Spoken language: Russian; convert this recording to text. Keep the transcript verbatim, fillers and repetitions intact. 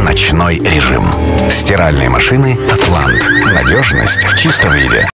ночной режим. Стиральные машины «Атлант». Надежность в чистом виде.